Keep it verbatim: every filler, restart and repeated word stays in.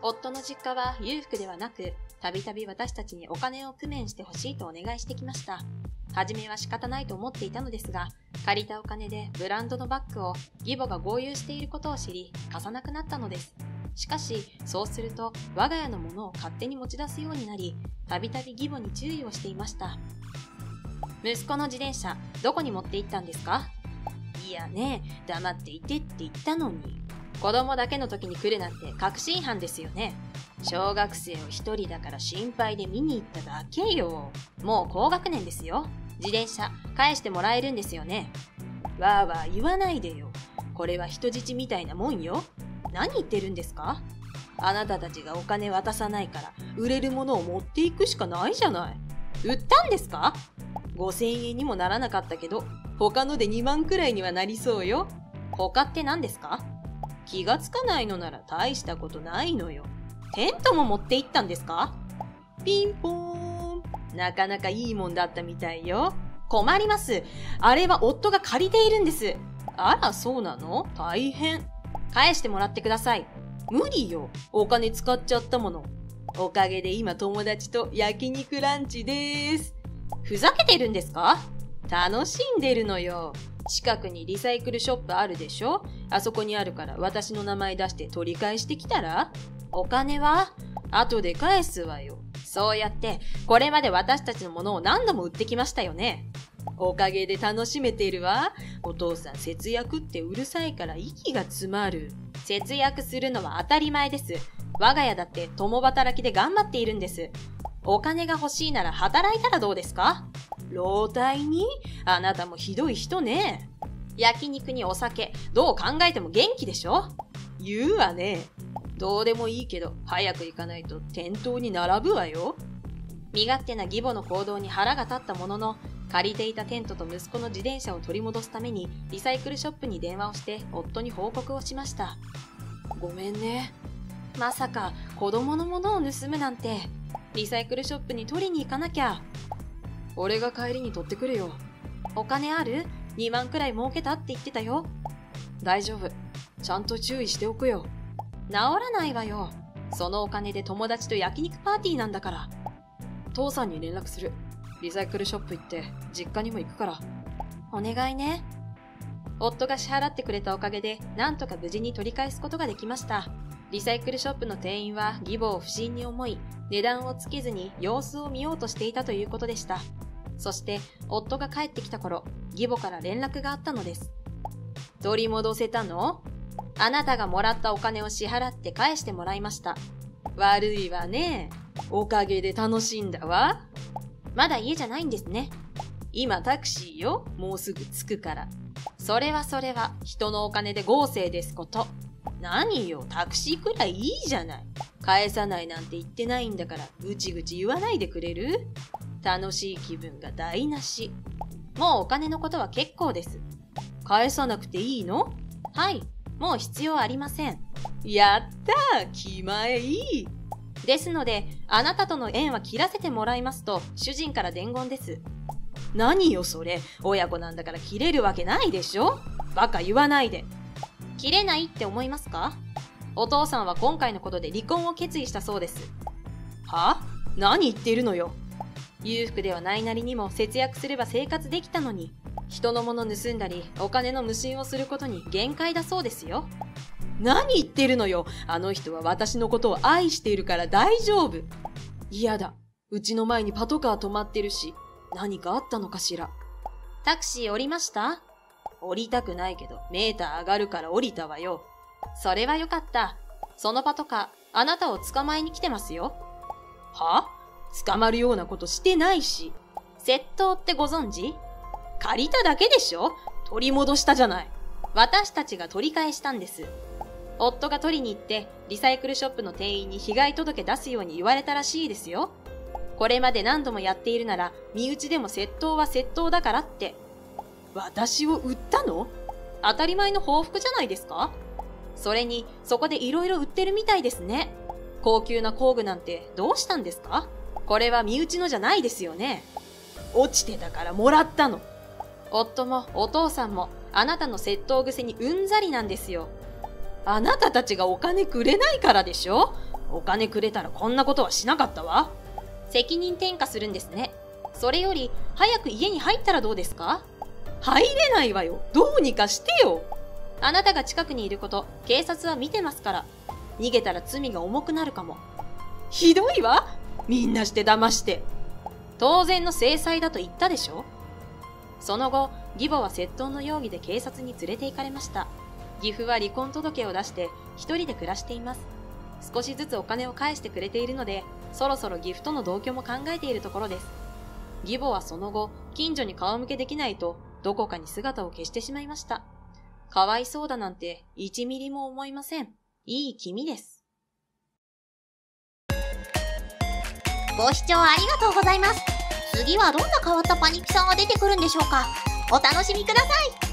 夫の実家は裕福ではなく、たびたび私たちにお金を工面してほしいとお願いしてきました。はじめは仕方ないと思っていたのですが、借りたお金でブランドのバッグを義母が豪遊していることを知り、貸さなくなったのです。しかし、そうすると我が家のものを勝手に持ち出すようになり、たびたび義母に注意をしていました。息子の自転車、どこに持って行ったんですか？いやね、黙っていてって言ったのに。子供だけの時に来るなんて確信犯ですよね。小学生を一人だから心配で見に行っただけよ。もう高学年ですよ。自転車返してもらえるんですよね。わーわー言わないでよ。これは人質みたいなもんよ。何言ってるんですか？あなたたちがお金渡さないから売れるものを持っていくしかないじゃない。売ったんですか？ごせんえんにもならなかったけど、他のでにまんくらいにはなりそうよ。他って何ですか？気がつかないのなら大したことないのよ。テントも持って行ったんですか？ピンポーン。なかなかいいもんだったみたいよ。困ります。あれは夫が借りているんです。あら、そうなの？大変。返してもらってください。無理よ。お金使っちゃったもの。おかげで今友達と焼肉ランチでーす。ふざけてるんですか？楽しんでるのよ。近くにリサイクルショップあるでしょ？あそこにあるから私の名前出して取り返してきたら？お金は？後で返すわよ。そうやってこれまで私たちのものを何度も売ってきましたよね。おかげで楽しめているわ。お父さん節約ってうるさいから息が詰まる。節約するのは当たり前です。我が家だって共働きで頑張っているんです。お金が欲しいなら働いたらどうですか？老体に？あなたもひどい人ね。焼肉にお酒、どう考えても元気でしょ？言うわね。どうでもいいけど、早く行かないと店頭に並ぶわよ。身勝手な義母の行動に腹が立ったものの、借りていたテントと息子の自転車を取り戻すために、リサイクルショップに電話をして夫に報告をしました。ごめんね。まさか子供のものを盗むなんて。リサイクルショップに取りに行かなきゃ。俺が帰りに取ってくるよ。お金ある？ に 万くらい儲けたって言ってたよ。大丈夫。ちゃんと注意しておくよ。治らないわよ。そのお金で友達と焼肉パーティーなんだから。父さんに連絡する。リサイクルショップ行って実家にも行くから。お願いね。夫が支払ってくれたおかげで、なんとか無事に取り返すことができました。リサイクルショップの店員は義母を不審に思い、値段をつけずに様子を見ようとしていたということでした。そして夫が帰ってきた頃、義母から連絡があったのです。取り戻せたの？あなたがもらったお金を支払って返してもらいました。悪いわね。おかげで楽しんだわ。まだ家じゃないんですね。今タクシーよ。もうすぐ着くから。それはそれは人のお金で豪勢ですこと。何よ、タクシーくらいいいじゃない。返さないなんて言ってないんだから、ぐちぐち言わないでくれる？楽しい気分が台無し。もうお金のことは結構です。返さなくていいの？はい、もう必要ありません。やったー、気前いい。ですので、あなたとの縁は切らせてもらいますと、主人から伝言です。何よそれ、親子なんだから切れるわけないでしょ？バカ言わないで。切れないって思いますか？お父さんは今回のことで離婚を決意したそうです。は？何言っているのよ。裕福ではないなりにも節約すれば生活できたのに、人のもの盗んだりお金の無心をすることに限界だそうですよ。何言ってるのよ。あの人は私のことを愛しているから大丈夫。嫌だ。うちの前にパトカー止まってるし、何かあったのかしら。タクシー降りました？降りたくないけど、メーター上がるから降りたわよ。それはよかった。そのパトカー、あなたを捕まえに来てますよ。は？捕まるようなことしてないし。窃盗ってご存知？借りただけでしょ？取り戻したじゃない。私たちが取り返したんです。夫が取りに行って、リサイクルショップの店員に被害届出すように言われたらしいですよ。これまで何度もやっているなら、身内でも窃盗は窃盗だからって。私を売ったの？当たり前の報復じゃないですか？それに、そこで色々売ってるみたいですね。高級な工具なんてどうしたんですか？これは身内のじゃないですよね。落ちてたからもらったの。夫もお父さんもあなたの窃盗癖にうんざりなんですよ。あなたたちがお金くれないからでしょ？ お金くれたらこんなことはしなかったわ。責任転嫁するんですね。それより、早く家に入ったらどうですか？入れないわよ。どうにかしてよ。あなたが近くにいること、警察は見てますから。逃げたら罪が重くなるかも。ひどいわ。みんなして騙して。当然の制裁だと言ったでしょ。その後、義母は窃盗の容疑で警察に連れて行かれました。義父は離婚届を出して一人で暮らしています。少しずつお金を返してくれているので、そろそろ義父との同居も考えているところです。義母はその後、近所に顔向けできないと、どこかに姿を消してしまいました。かわいそうだなんて一ミリも思いません。いい気味です。 ご視聴ありがとうございます。次はどんな変わったパニピさんが出てくるんでしょうか。お楽しみください。